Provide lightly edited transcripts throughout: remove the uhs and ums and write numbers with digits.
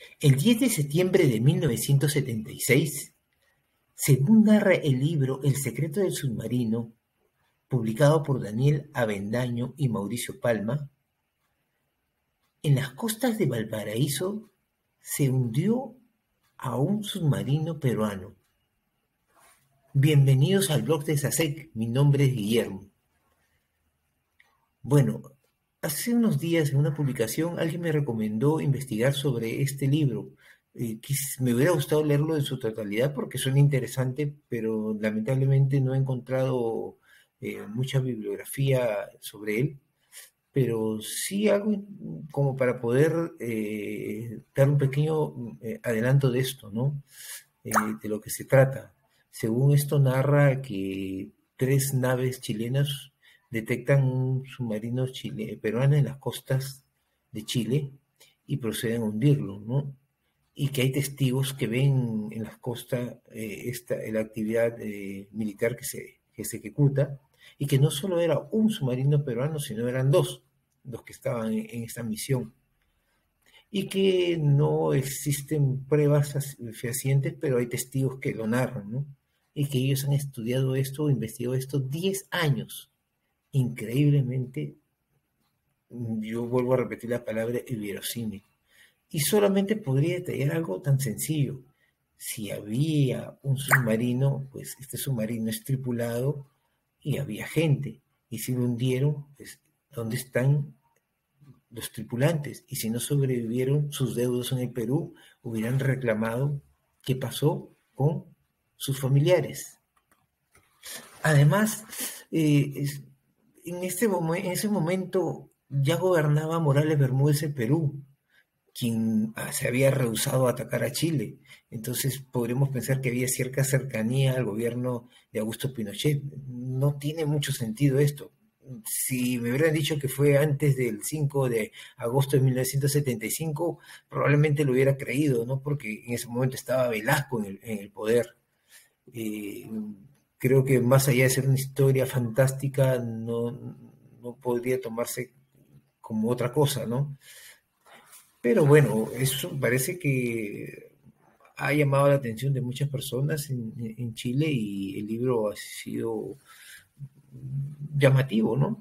El 10 de septiembre de 1976, según narra el libro El secreto del submarino, publicado por Daniel Avendaño y Mauricio Palma, en las costas de Valparaíso se hundió a un submarino peruano. Bienvenidos al blog de SACEC, mi nombre es Guillermo. Bueno, hace unos días en una publicación alguien me recomendó investigar sobre este libro. Me hubiera gustado leerlo en su totalidad porque suena interesante, pero lamentablemente no he encontrado mucha bibliografía sobre él. Pero sí algo como para poder dar un pequeño adelanto de esto, ¿no? De lo que se trata. Según esto narra que tres naves chilenas detectan un submarino peruano en las costas de Chile y proceden a hundirlo, ¿no? Y que hay testigos que ven en las costas la actividad militar que se ejecuta, y que no solo era un submarino peruano, sino eran dos los que estaban en esta misión, y que no existen pruebas fehacientes, pero hay testigos que lo narran, ¿no? Y que ellos han estudiado esto, investigado esto 10 años. Increíblemente, yo vuelvo a repetir la palabra inverosímil. Y solamente podría detallar algo tan sencillo. Si había un submarino, pues este submarino es tripulado y había gente. Y si lo hundieron, pues ¿dónde están los tripulantes? Y si no sobrevivieron, sus deudos en el Perú hubieran reclamado qué pasó con sus familiares. Además, en ese momento ya gobernaba Morales Bermúdez el Perú, quien se había rehusado a atacar a Chile. Entonces podremos pensar que había cierta cercanía al gobierno de Augusto Pinochet. No tiene mucho sentido esto. Si me hubieran dicho que fue antes del 5 de agosto de 1975, probablemente lo hubiera creído, ¿no? Porque en ese momento estaba Velasco en el poder. Eh, Creo que más allá de ser una historia fantástica, no podría tomarse como otra cosa, ¿no? Pero bueno, eso parece que ha llamado la atención de muchas personas en Chile, y el libro ha sido llamativo, ¿no?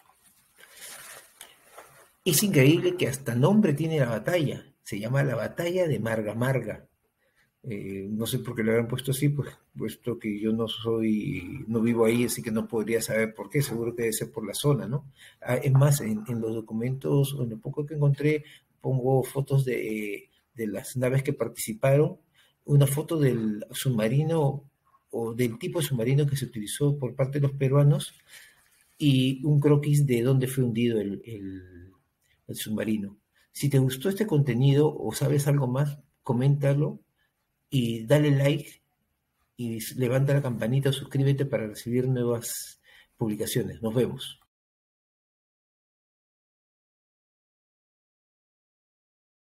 Es increíble que hasta nombre tiene la batalla. Se llama la batalla de Marga Marga. No sé por qué le habrán puesto así, pues puesto que yo no vivo ahí, así que no podría saber por qué. Seguro que debe ser por la zona, ¿no? Es más, en los documentos, en lo poco que encontré, pongo fotos de las naves que participaron, una foto del submarino o del tipo de submarino que se utilizó por parte de los peruanos, y un croquis de dónde fue hundido el submarino. Si te gustó este contenido o sabes algo más, coméntalo y dale like y levanta la campanita, suscríbete para recibir nuevas publicaciones. Nos vemos.